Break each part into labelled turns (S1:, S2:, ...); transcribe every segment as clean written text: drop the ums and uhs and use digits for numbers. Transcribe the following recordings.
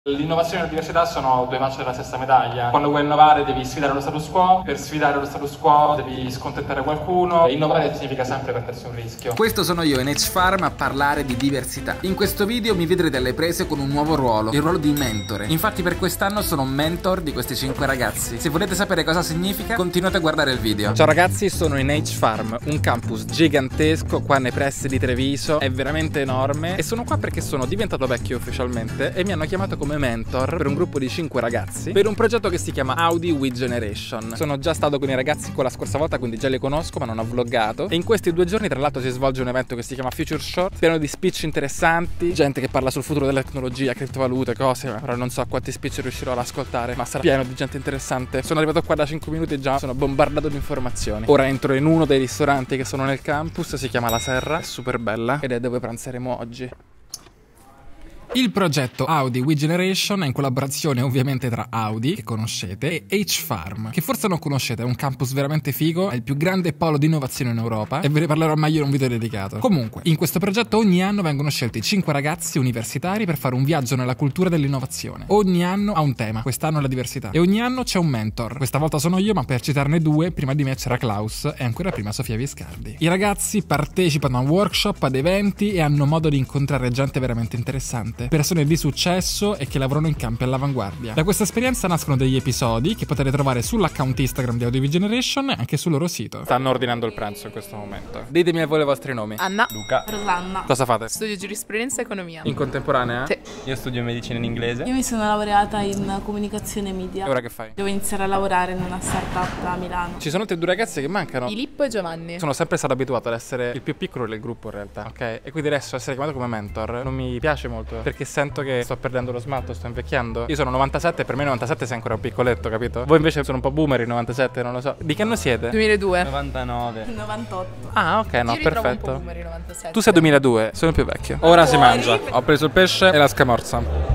S1: L'innovazione e la diversità sono due facce della stessa medaglia. Quando vuoi innovare devi sfidare lo status quo, per sfidare lo status quo devi scontentare qualcuno. Innovare significa sempre mettersi un rischio.
S2: Questo sono io, NH Farm, a parlare di diversità. In questo video mi vedrete alle prese con un nuovo ruolo, il ruolo di mentore. Infatti per quest'anno sono mentor di questi 5 ragazzi. Se volete sapere cosa significa, continuate a guardare il video. Ciao ragazzi, sono in NH Farm, un campus gigantesco qua nei pressi di Treviso, è veramente enorme e sono qua perché sono diventato vecchio ufficialmente e mi hanno chiamato come mentor per un gruppo di 5 ragazzi per un progetto che si chiama Audi We Generation. Sono già stato con i ragazzi con la scorsa volta, quindi già li conosco, ma non ho vloggato. E in questi 2 giorni tra l'altro si svolge un evento che si chiama Future Short, pieno di speech interessanti, gente che parla sul futuro della tecnologia, criptovalute, cose, però non so quanti speech riuscirò ad ascoltare, ma sarà pieno di gente interessante. Sono arrivato qua da 5 minuti e già sono bombardato di informazioni. Ora entro in uno dei ristoranti che sono nel campus, si chiama La Serra, è super bella ed è dove pranzeremo oggi. Il progetto Audi We Generation è in collaborazione ovviamente tra Audi, che conoscete, e H Farm, che forse non conoscete, è un campus veramente figo, è il più grande polo di innovazione in Europa e ve ne parlerò meglio in un video dedicato. Comunque, in questo progetto ogni anno vengono scelti 5 ragazzi universitari per fare un viaggio nella cultura dell'innovazione. Ogni anno ha un tema, quest'anno è la diversità, e ogni anno c'è un mentor. Questa volta sono io, ma per citarne 2, prima di me c'era Klaus e ancora prima Sofia Viscardi. I ragazzi partecipano a workshop, ad eventi e hanno modo di incontrare gente veramente interessante, persone di successo e che lavorano in campi all'avanguardia. Da questa esperienza nascono degli episodi che potete trovare sull'account Instagram di Audi We Generation e anche sul loro sito. Stanno ordinando il pranzo in questo momento. Ditemi a voi i vostri nomi.
S3: Anna.
S4: Luca.
S3: Rosanna.
S2: Cosa fate?
S3: Studio giurisprudenza e economia.
S2: In contemporanea?
S3: Sì.
S4: Io studio medicina in inglese.
S5: Io mi sono laureata in comunicazione media.
S2: E ora che fai?
S5: Devo iniziare a lavorare in una startup a Milano.
S2: Ci sono altri 2 ragazzi che mancano.
S3: Filippo e Giovanni.
S2: Sono sempre stato abituato ad essere il più piccolo del gruppo in realtà, ok? E quindi adesso essere chiamato come mentor non mi piace molto, perché sento che sto perdendo lo smalto, sto invecchiando. Io sono 97 e per me 97 sei ancora un piccoletto, capito? Voi invece sono un po' boomer, il 97, non lo so. Di che anno siete?
S3: 2002.
S4: 99.
S5: 98.
S2: Ah, ok, no,
S3: Io ritrovo un po'
S2: perfetto.
S3: boomer i 97.
S2: Tu sei 2002, sono il più vecchio. Ora si mangia. Ho preso il pesce e la scamorza.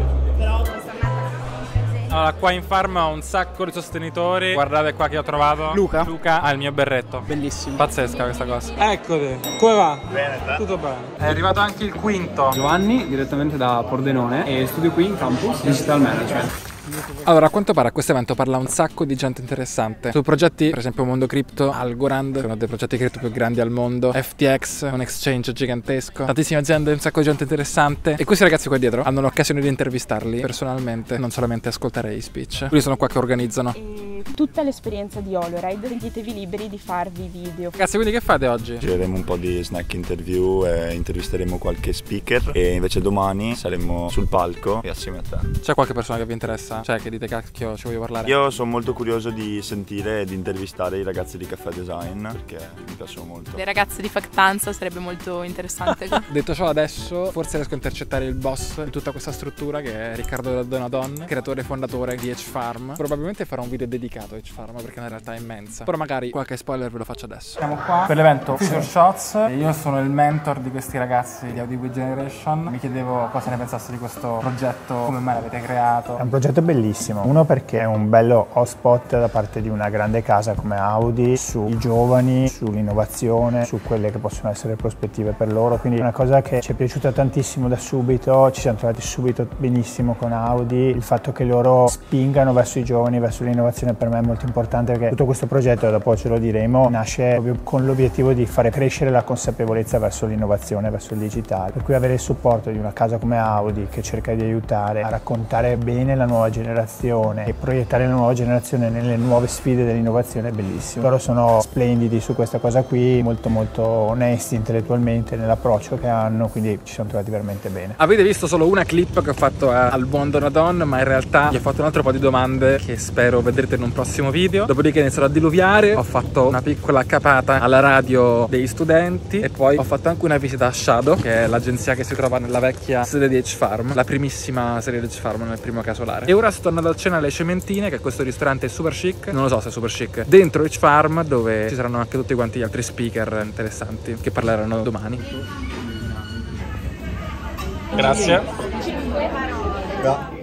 S2: Allora, qua in farm ho un sacco di sostenitori. Guardate qua che ho trovato. Luca ha il mio berretto. Bellissimo. Pazzesca questa cosa. Eccoti. Come va? Bene, te? Tutto bene. È arrivato anche il quinto.
S6: Giovanni, direttamente da Pordenone, e studio qui in campus Digital Management.
S2: Allora, a quanto pare a questo evento parla un sacco di gente interessante su progetti, per esempio Mondo Crypto, Algorand, uno dei progetti cripto più grandi al mondo, FTX, un exchange gigantesco, tantissime aziende, un sacco di gente interessante. E questi ragazzi qua dietro hanno l'occasione di intervistarli personalmente, non solamente ascoltare i speech. Quindi sono qua che organizzano.
S7: E tutta l'esperienza di HoloRide, sentitevi liberi di farvi video.
S2: Ragazzi, quindi che fate oggi?
S8: Gireremo un po' di snack interview e intervisteremo qualche speaker, e invece domani saremo sul palco e assieme a te.
S2: C'è qualche persona che vi interessa? Cioè che dite cacchio, ci voglio parlare?
S8: Io sono molto curioso di sentire e di intervistare i ragazzi di Caffè Design, perché mi piacciono molto.
S3: Le ragazze di Factanza sarebbe molto interessante.
S2: Detto ciò, adesso forse riesco a intercettare il boss di tutta questa struttura, che è Riccardo Donadon, creatore e fondatore di H Farm. Probabilmente farò un video dedicato a H Farm perché in realtà è immensa, però magari qualche spoiler ve lo faccio adesso. Siamo qua per l'evento Future Shots e io sono il mentor di questi ragazzi di Audi We Generation. Mi chiedevo cosa ne pensaste di questo progetto, come mai l'avete creato.
S9: È un progetto bellissimo, uno perché è un bello hotspot da parte di una grande casa come Audi sui giovani, sull'innovazione, su quelle che possono essere prospettive per loro, quindi è una cosa che ci è piaciuta tantissimo da subito, ci siamo trovati subito benissimo con Audi. Il fatto che loro spingano verso i giovani, verso l'innovazione, per me è molto importante, perché tutto questo progetto, dopo ce lo diremo, nasce proprio con l'obiettivo di fare crescere la consapevolezza verso l'innovazione, verso il digitale, per cui avere il supporto di una casa come Audi che cerca di aiutare a raccontare bene la nuova generazione e proiettare la nuova generazione nelle nuove sfide dell'innovazione è bellissimo. Loro sono splendidi su questa cosa qui, molto molto onesti intellettualmente nell'approccio che hanno, quindi ci siamo trovati veramente bene.
S2: Avete visto solo una clip che ho fatto al buon Donadon, ma in realtà gli ho fatto un altro po' di domande che spero vedrete in un prossimo video. Dopodiché inizierò a diluviare, ho fatto una piccola capata alla radio dei studenti e poi ho fatto anche una visita a Shadow, che è l'agenzia che si trova nella vecchia sede di H Farm, la primissima serie di H Farm nel primo caso solare. E ora sto andando a cena alle Cementine, che è questo ristorante super chic, non lo so se è super chic, dentro H Farm, dove ci saranno anche tutti quanti gli altri speaker interessanti che parleranno domani. Grazie.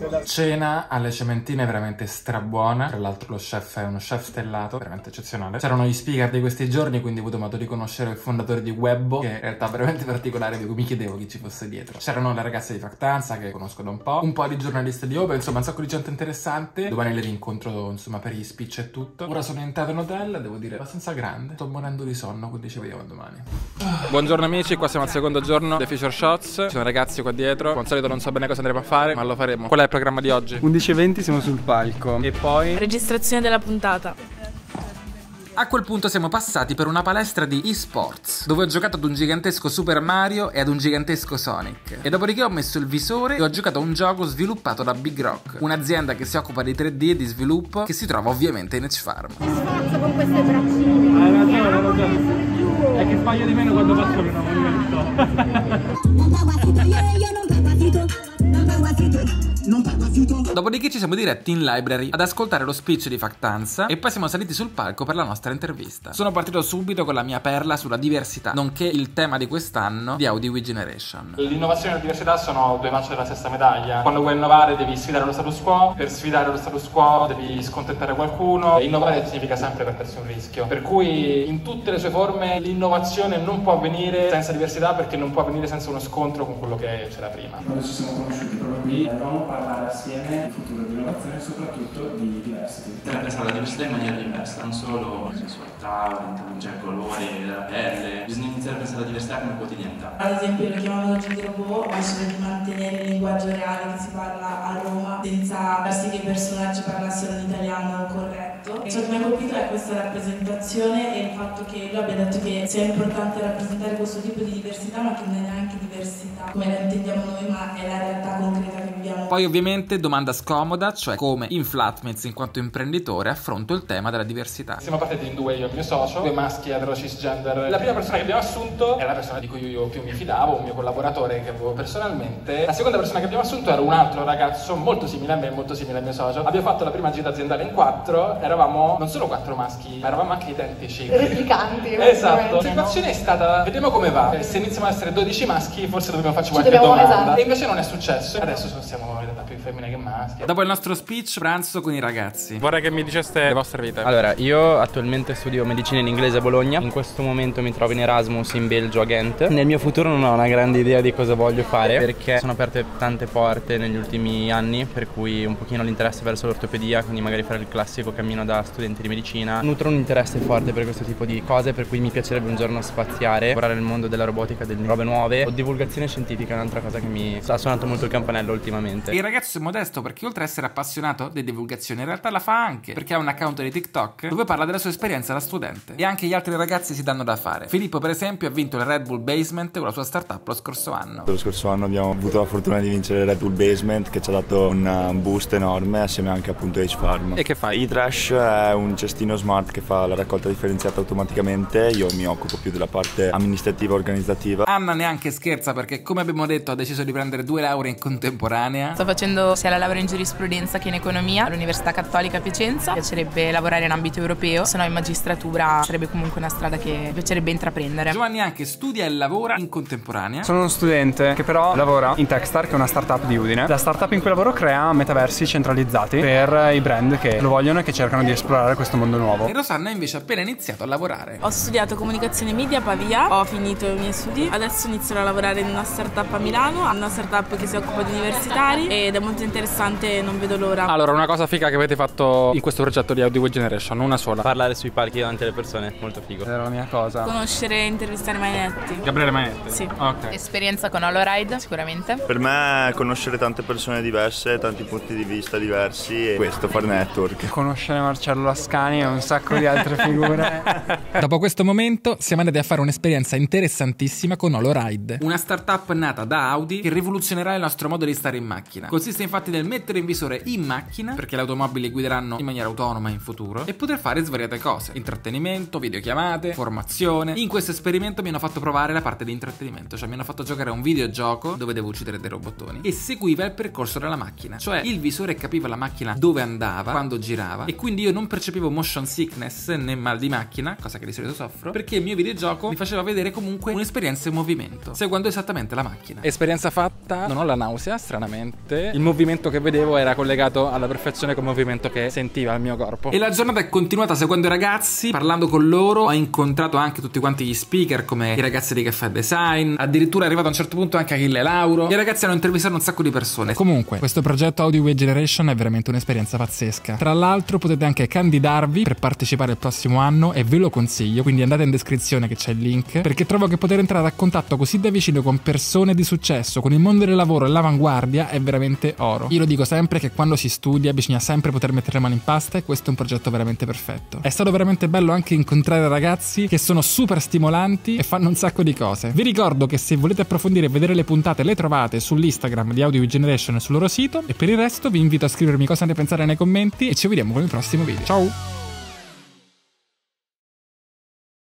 S2: Cena alle Cementine veramente strabuona. Tra l'altro lo chef è uno chef stellato, veramente eccezionale. C'erano gli speaker di questi giorni, quindi ho avuto modo di conoscere il fondatore di Webbo, che in realtà è veramente particolare, di cui mi chiedevo chi ci fosse dietro. C'erano le ragazze di Factanza, che conosco da un po' di giornalisti di Open, insomma un sacco di gente interessante. Domani le rincontro insomma per gli speech e tutto. Ora sono entrato in hotel, devo dire abbastanza grande. Sto morendo di sonno, quindi ci vediamo domani. Buongiorno amici, qua siamo al secondo giorno dei Feature Shots. Ci sono ragazzi qua dietro. Come al solito non so bene cosa andremo a fare, ma lo faremo. Qual è il programma di oggi?
S6: 11:20 siamo sul palco. E poi
S5: Registrazione della puntata.
S2: A quel punto siamo passati per una palestra di eSports, dove ho giocato ad un gigantesco Super Mario e ad un gigantesco Sonic. E dopodiché ho messo il visore e ho giocato a un gioco sviluppato da Big Rock, un'azienda che si occupa di 3D e di sviluppo, che si trova ovviamente in Edge Farm.
S7: Sforzo con queste braccine.
S6: hai ragione. È che sbaglio di meno quando faccio meno movimento.
S2: Dopodiché ci siamo diretti in library ad ascoltare lo speech di Factanza e poi siamo saliti sul palco per la nostra intervista. Sono partito subito con la mia perla sulla diversità, nonché il tema di quest'anno di Audi We Generation.
S1: L'innovazione e la diversità sono due facce della stessa medaglia. Quando vuoi innovare devi sfidare lo status quo, per sfidare lo status quo devi scontentare qualcuno. Innovare significa sempre mettersi un rischio, per cui in tutte le sue forme l'innovazione non può avvenire senza diversità, perché non può avvenire senza uno scontro con quello che c'era prima.
S6: Quando ci siamo conosciuti proprio qui dovevamo parlare assieme del futuro di innovazione e soprattutto di diversity.
S10: Bisogna pensare alla diversità in maniera diversa, non solo sensualità, cioè colore della pelle, bisogna iniziare a pensare alla diversità come quotidianità.
S11: Ad esempio lo chiamano oggi robot, ma c'è di mantenere il linguaggio reale che si parla a Roma senza far sì che i personaggi parlassero l'italiano corretto. Ciò che mi ha colpito è questa rappresentazione e il fatto che lui abbia detto che sia importante rappresentare questo tipo di diversità, ma che non è neanche diversità come la intendiamo noi, ma è la realtà concreta che viviamo.
S2: Poi ovviamente domanda scomoda, cioè come in Flatmates in quanto imprenditore affronto il tema della diversità.
S1: Siamo partiti in due, io e il mio socio, due maschi etero cisgender. La prima persona che abbiamo assunto è la persona di cui io più mi fidavo, un mio collaboratore che avevo personalmente. La seconda persona che abbiamo assunto era un altro ragazzo molto simile a me, molto simile al mio socio. Abbiamo fatto la prima gita aziendale in 4, eravamo non solo 4 maschi, ma eravamo anche identici.
S7: Replicanti.
S1: Esatto. La situazione è stata, vediamo come va. Se iniziamo ad essere 12 maschi forse dobbiamo farci qualche domanda.
S7: Esatto.
S1: E invece non è successo. Adesso siamo in realtà più femmine che maschi.
S2: Dopo il nostro speech, pranzo con i ragazzi.
S1: Vorrei che mi diceste le vostre vite.
S4: Allora, io attualmente studio medicina in inglese a Bologna. In questo momento mi trovo in Erasmus in Belgio a Ghent. Nel mio futuro non ho una grande idea di cosa voglio fare, perché sono aperte tante porte negli ultimi anni, per cui un pochino l'interesse verso l'ortopedia, quindi magari fare il classico cammino da studente di medicina. Nutro un interesse forte per questo tipo di cose, per cui mi piacerebbe un giorno spaziare, lavorare nel mondo della robotica, delle robe nuove. O divulgazione scientifica è un'altra cosa che mi sta suonando molto il campanello ultimamente.
S2: Il ragazzo è modesto perché oltre a essere appassionato di divulgazione in realtà la fa anche perché ha un account di TikTok dove parla della sua esperienza da studente. E anche gli altri ragazzi si danno da fare. Filippo per esempio ha vinto il Red Bull Basement con la sua startup lo scorso anno.
S8: Lo scorso anno abbiamo avuto la fortuna di vincere il Red Bull Basement, che ci ha dato un boost enorme assieme anche appunto a Edge Farm.
S2: E che fai?
S8: E-Trash è un cestino smart che fa la raccolta differenziata automaticamente. Io mi occupo più della parte amministrativa organizzativa.
S2: Anna neanche scherza perché come abbiamo detto ha deciso di prendere 2 lauree in contemporanea.
S3: Sto facendo sia la laurea in giurisprudenza che in economia all'Università Cattolica a Piacenza. Mi piacerebbe lavorare in ambito europeo, se no in magistratura sarebbe comunque una strada che mi piacerebbe intraprendere.
S2: Giovanni anche studia e lavora in contemporanea.
S6: Sono uno studente che però lavora in Techstar, che è una startup di Udine. La startup in cui lavoro crea metaversi centralizzati per i brand che lo vogliono e che cercano di esplorare questo mondo nuovo.
S2: E Rosanna invece ha appena iniziato a lavorare.
S5: Ho studiato comunicazione media a Pavia, ho finito i miei studi, adesso inizierò a lavorare in una startup a Milano, una startup che si occupa di universitari ed è molto interessante, non vedo l'ora.
S1: Allora, una cosa figa che avete fatto in questo progetto di Audi We Generation, una sola.
S4: Parlare sui palchi davanti alle persone, molto figo.
S6: Era la mia cosa.
S5: Conoscere e intervistare Mainetti.
S1: Gabriele Mainetti?
S5: Sì.
S1: Ok.
S3: Esperienza con HoloRide sicuramente.
S8: Per me conoscere tante persone diverse, tanti punti di vista diversi e questo, fare network.
S6: Conoscere Marcello Lascani e un sacco di altre figure.
S2: Dopo questo momento siamo andati a fare un'esperienza interessantissima con HoloRide, una startup nata da Audi che rivoluzionerà il nostro modo di stare in macchina. Consiste infatti nel mettere in visore in macchina, perché le automobili guideranno in maniera autonoma in futuro, e poter fare svariate cose: intrattenimento, videochiamate, formazione. In questo esperimento mi hanno fatto provare la parte di intrattenimento, cioè mi hanno fatto giocare a un videogioco dove devo uccidere dei robottoni e seguiva il percorso della macchina, cioè il visore capiva la macchina dove andava, quando girava, e quindi io non percepivo motion sickness né mal di macchina, cosa che di solito soffro, perché il mio videogioco mi faceva vedere comunque un'esperienza in movimento, seguendo esattamente la macchina.
S1: Esperienza fatta, non ho la nausea, stranamente.
S2: ovviamente. Il movimento che vedevo era collegato alla perfezione col movimento che sentiva il mio corpo. E la giornata è continuata seguendo i ragazzi, parlando con loro. Ho incontrato anche tutti quanti gli speaker, come i ragazzi di Caffè Design. Addirittura è arrivato a un certo punto anche Achille Lauro. I ragazzi hanno intervistato un sacco di persone. Comunque, questo progetto Audio Way Generation è veramente un'esperienza pazzesca. Tra l'altro potete anche candidarvi per partecipare il prossimo anno e ve lo consiglio, quindi andate in descrizione che c'è il link, perché trovo che poter entrare a contatto così da vicino con persone di successo, con il mondo del lavoro e l'avanguardia è veramente oro. Io lo dico sempre che quando si studia bisogna sempre poter mettere le mani in pasta e questo è un progetto veramente perfetto. È stato veramente bello anche incontrare ragazzi che sono super stimolanti e fanno un sacco di cose. Vi ricordo che se volete approfondire e vedere le puntate le trovate sull'Instagram di Audio Way Generation e sul loro sito, e per il resto vi invito a scrivermi cosa ne pensate nei commenti e ci vediamo con il prossimo video. Ciao!